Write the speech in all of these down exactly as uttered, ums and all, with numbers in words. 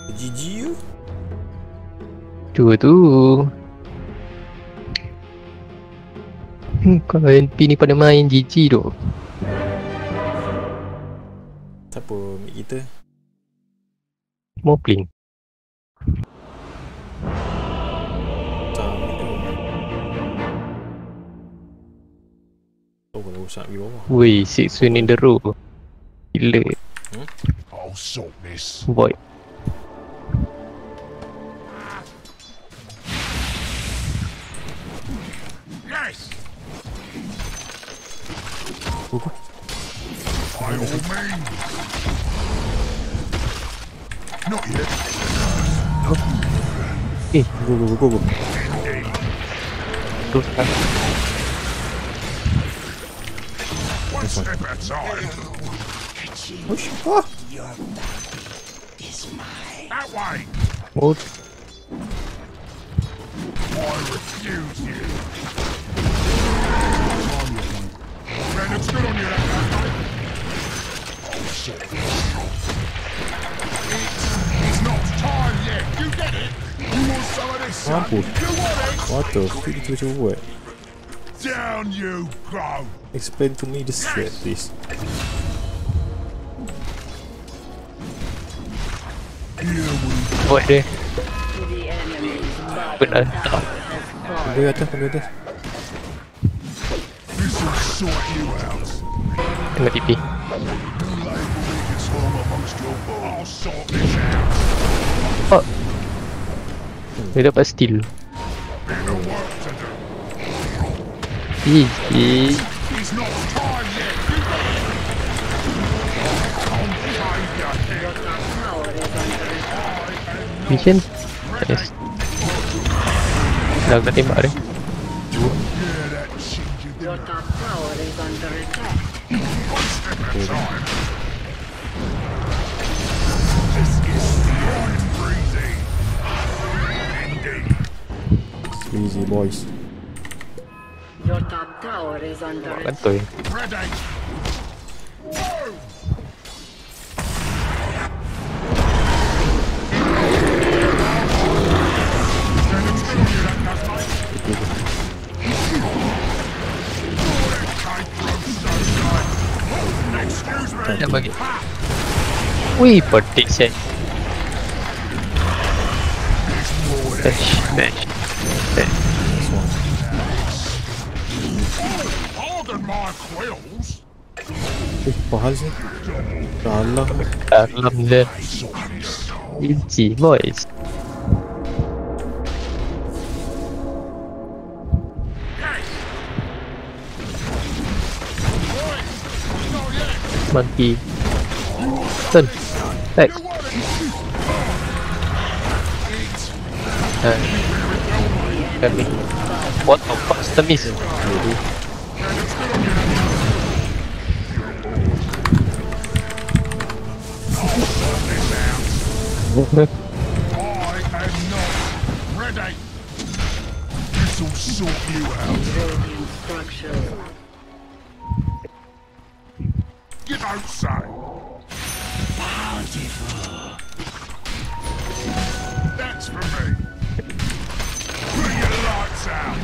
G G you. Tu tu. Hmm, kalau N P ni pada main G G tu. Siapa mid kita? Mopling. Tak mid tu. Oh, boleh rosak pergi bawah. Weh, six win in the row. Gila. Hmm? I'll sort this. Void. Yes! Oh, oh. By all means. Not yet. Eh, Go, go, go, go, go. terus kan. One step at a time. Oh, shit. Ah! That way. Oh, I refuse you. Man, looks good on you, that guy, mate. Oh, shit. It's not time yet. You get it? You want some of this, son? Mampus. You want it? What the fuck kita macam buat? Down you go. Explain to me the strat, please. Here we void dia. Benar. Tak. Ambil atas, ambil atas. This will sort you out. Kena T P. You label me as home amongst your boys. I'll sort this out. Oh. Dia dapat steal. Bit of work to do. G G. It's not time yet. You got it. I'll pay you here. Vision. Yes. Dah kena tembak dia. Yeah, that shit you did. Your top tower is under attack. One step at a time. This is beyond breezy. Indeed. Easy boys. Your top tower is under attack. Kantoi. Ready. Move. Man, looks good on you, that does, mate. Excuse me. Dah bagi. Wih, petik set. Dash, dash. Dash. This one. Pardon my quills. Eh, pahal sih. Salah. Dalam dia. G G boys. Monkey. Turn. Back. Uh, kami. What the fuck is the miss? I am not ready. This'll sort you out. Radiant structures. You don't say. That's for me. Bring your lights out.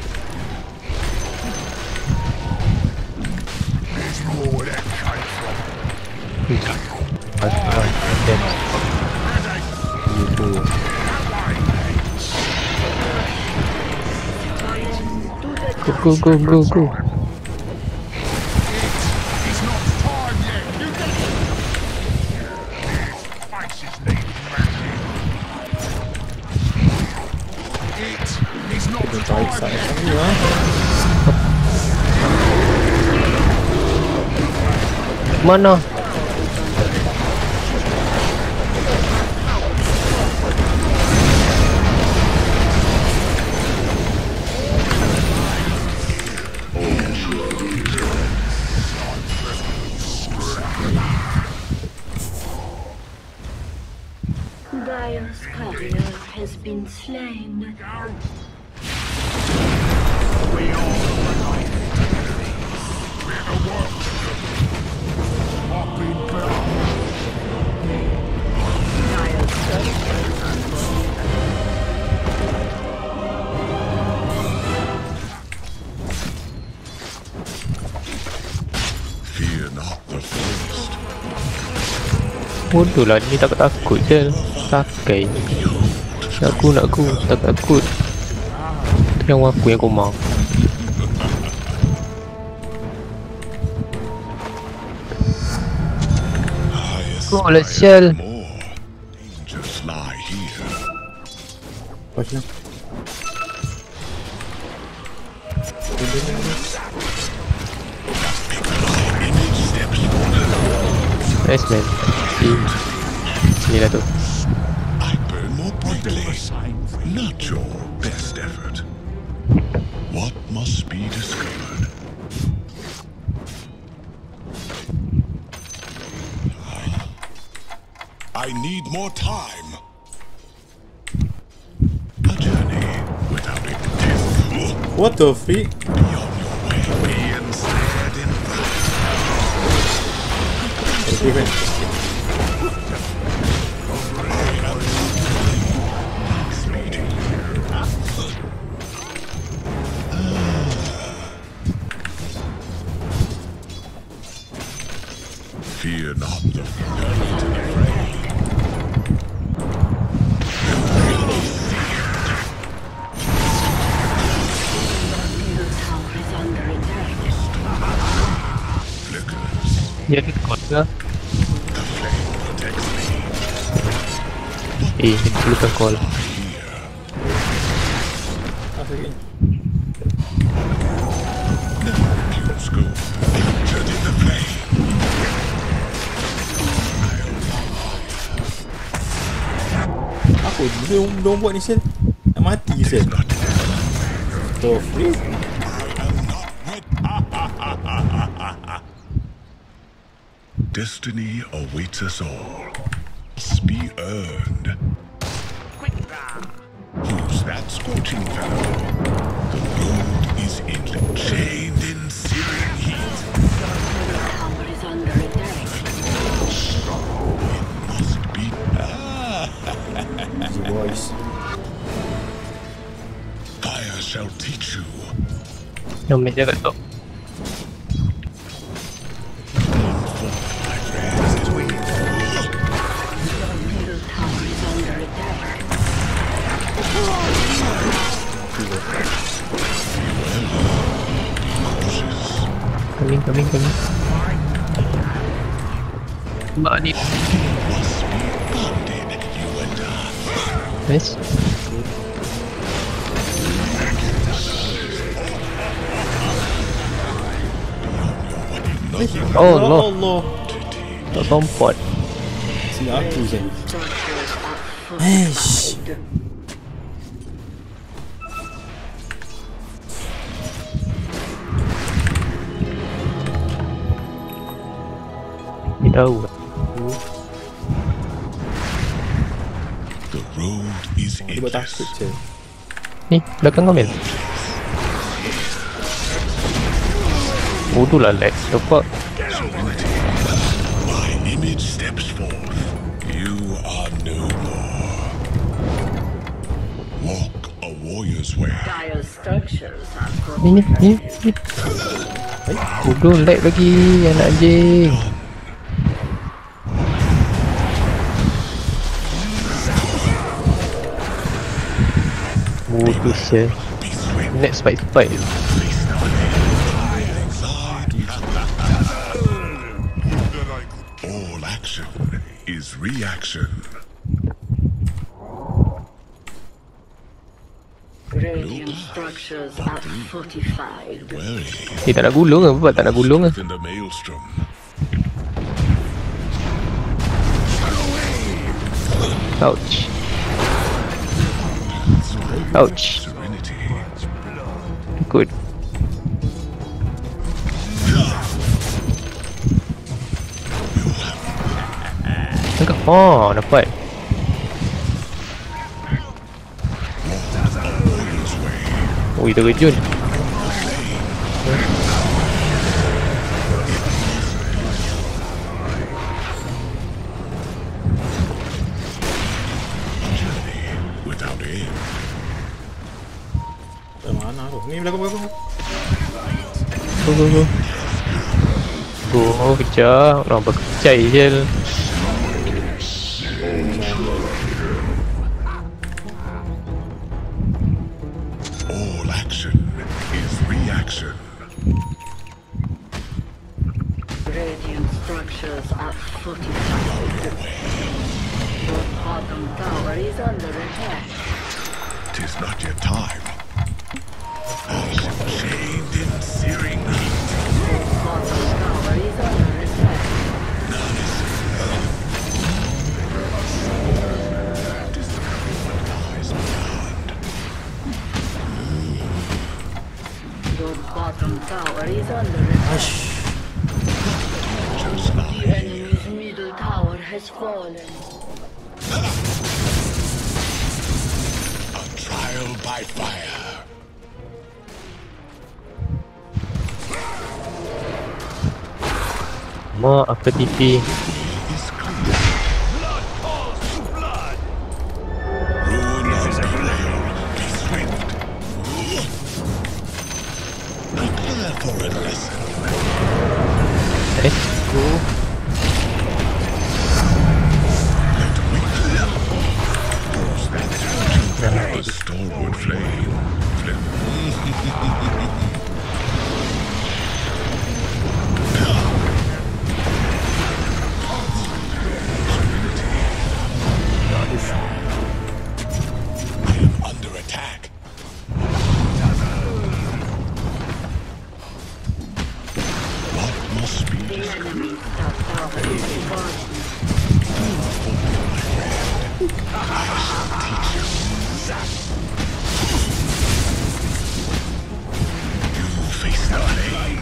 There's more where that came from. Ready? Gitu. Go go go go go. It's not time yet. You get it. Faces need matching. It is not Kita tarik time side yet. sini lah. Mana? Dire's courier has been slain. We all bit of work to do. I've been better. Dire's turret Bodoh lah ni, takut takut je. Sakai. Nak aku, nak aku, tak takut. Tu yang aku yang koma. Oh, lah sial. Just lie here. Pas lah. Nice man. Si. Sini lah tu. I burn more brightly. Not your best effort. What must be discovered? I need more time. A journey without a test. What the freak? Be on your way. Be ensnared in Okay, kan? Fear not the element of the fray. Flickers. Dia ada kot ke? The flame protects me. Eh, dia perlukan call. Fumes go. Entered in the flame. Apa dia dia buat ni Sel? Nak mati Sel. The freak? Destiny awaits us all. Must be earned. Who's that scorching fellow? The road is in chained in searing heat. Tower is under attack. It must be. Easy boys. Fire shall teach you. Yang meja kat top. Middle tower is under attack. Coming, coming, coming. Mbak ni. Must be bonded, you and I. Nice. Oh Ya Allah. Allah. Tak kompot. Si aku Sel. Structures are Eish. fortified. Ni tahu. The road is Dia buat takut endless. Sel. Ni, belakang kau Mel. Bodoh lah lag. The fuck? Serenity. My image steps forth. You are no more. Walk a warrior's way. Dire structures are Ni, ni, ni, ni. Bodoh lag lagi. Anak anjing. Bodoh sial. Be swift. Next fight fight. All action is reaction. Radiant structures are fortified. Wary Eh tak nak gulung ke? Apa tak nak gulung ke? in the maelstrom. Ouch. Ouch. Serenity. Good. Tangkap. Oh, dapat. Ui, terjun. Without aim. Eh, mana tu? Ni belakang belakang. Go, go, go. Go, kejar. Orang berkecai je. Bottom tower is under attack. Tis not yet time. I shall shade in searing heat. Bottom tower is under attack. Disappointment lies beyond. Your bottom tower is under attack. Ash. Just The lie. enemy's middle tower has fallen. A trial by fire. Mau apa T P? Is clear. Blood calls to blood. Rune of betrayal. Be swift. Prepare for a lesson. Let's go. A stalwart flame. I am under attack. What must be The discovered? enemy's top tower is fallen. You face the flame.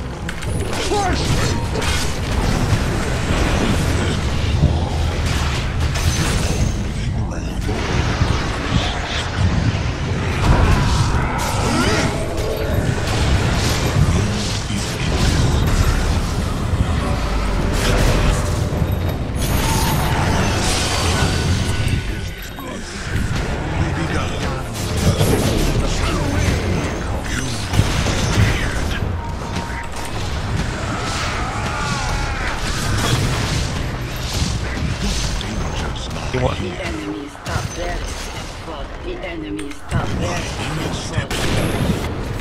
Tengok. The enemy's top barracks has fallen. The enemy's top barracks has fallen.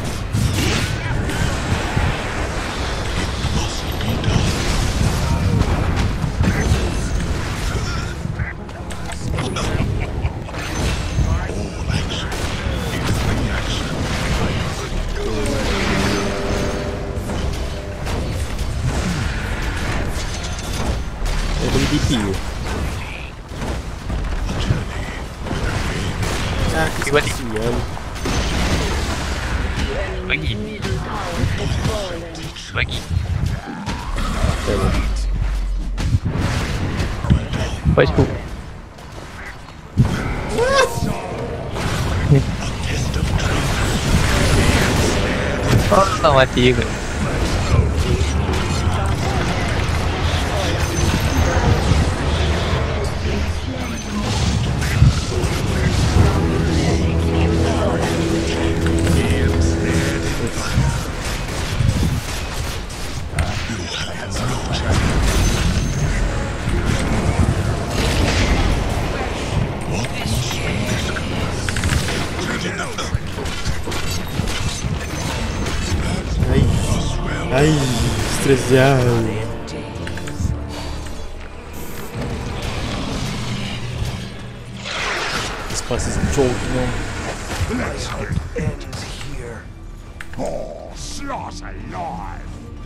All action is reaction. Dia bagi T P ke? Ah, Tiba-tiba. kesian. The enemy's middle tower has fallen. Bagi. Betul. Buat scoop. Oh, tak mati ke? Ai. Ai, estressado. This place is choking on. Let's hope it ends here. Oh, sloth alive!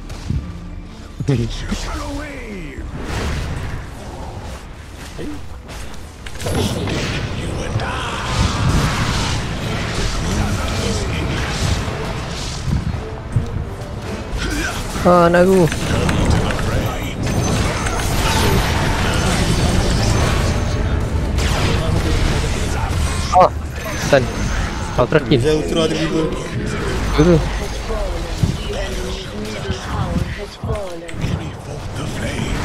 Shall away! Ah, anak aku. Oh, stun. Kau terakhir. Saya ultra ada people. Guru. The enemy's middle tower has fallen. The flame.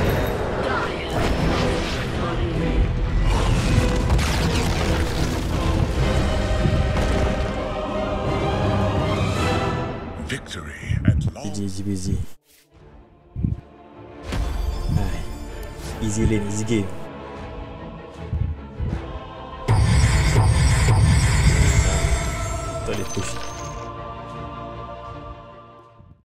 Victory at long. Easy, easy, busy. Hai. Easy lane, easy game. Tak boleh push.